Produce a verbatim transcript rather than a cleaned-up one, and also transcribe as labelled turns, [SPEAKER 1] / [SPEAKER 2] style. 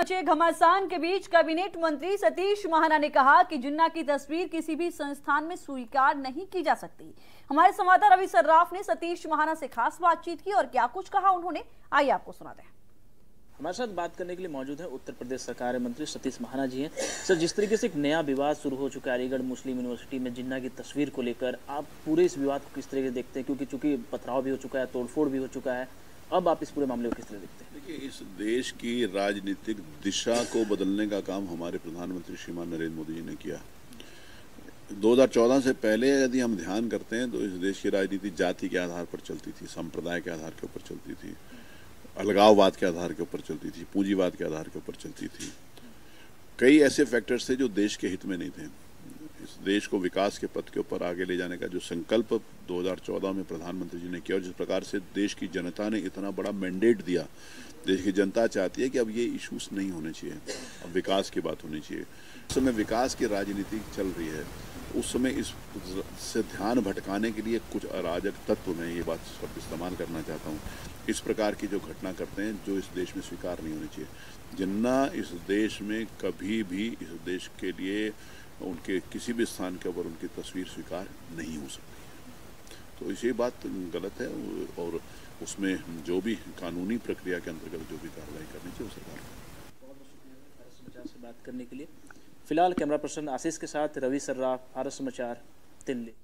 [SPEAKER 1] मचे घमासान के बीच कैबिनेट मंत्री सतीश महाना ने कहा कि जिन्ना की तस्वीर किसी भी संस्थान में स्वीकार नहीं की जा सकती। हमारे संवाददाता रवि सर्राफ ने सतीश महाना से खास बातचीत की और क्या कुछ कहा उन्होंने, आइए आपको सुनाते हैं।
[SPEAKER 2] हमारे साथ बात करने के लिए मौजूद है उत्तर प्रदेश सरकार मंत्री सतीश महाना जी हैं। सर, जिस तरीके से एक नया विवाद शुरू हो चुका है अलीगढ़ मुस्लिम यूनिवर्सिटी में जिन्ना की तस्वीर को लेकर, आप पूरे इस विवाद को किस तरीके से देखते हैं? क्योंकि चूंकि पथराव भी हो चुका है, तोड़फोड़ भी हो चुका है, अब आप इस पूरे मामले को किस तरह देखते हैं?
[SPEAKER 3] देखिए, इस देश की राजनीतिक दिशा को बदलने का काम हमारे प्रधानमंत्री श्रीमान नरेंद्र मोदी जी ने किया। दो हज़ार चौदह से पहले यदि हम ध्यान करते हैं तो इस देश की राजनीति जाति के आधार पर चलती थी, संप्रदाय के आधार के ऊपर चलती थी, अलगाववाद के आधार के ऊपर चलती थी, पूंजीवाद के आधार के ऊपर चलती थी। कई ऐसे फैक्टर्स थे जो देश के हित में नहीं थे। इस देश को विकास के पथ के ऊपर आगे ले जाने का जो संकल्प दो हज़ार चौदह में प्रधानमंत्री जी ने किया और जिस प्रकार से देश की जनता ने इतना बड़ा मैंडेट दिया, देश की जनता चाहती है कि अब ये इश्यूज नहीं होने चाहिए, अब विकास की बात होनी चाहिए। उस समय विकास की राजनीति चल रही है, उस समय इस से ध्यान भटकाने के लिए कुछ अराजक तत्व, मैं ये बात शब्द इस्तेमाल करना चाहता हूँ, इस प्रकार की जो घटना करते हैं जो इस देश में स्वीकार नहीं होनी चाहिए। जिन्ना इस देश में कभी भी इस देश के लिए उनके किसी भी स्थान के ऊपर उनकी तस्वीर स्वीकार नहीं हो सकती। तो इसी बात गलत है और उसमें जो भी कानूनी प्रक्रिया के अंतर्गत जो भी कार्रवाई करनी चाहिए वो सरकार को।
[SPEAKER 2] बहुत बहुत शुक्रिया से बात करने के लिए। फिलहाल कैमरा पर्सन आशीष के साथ रवि सर्राफ, भारत समाचार, दिल्ली।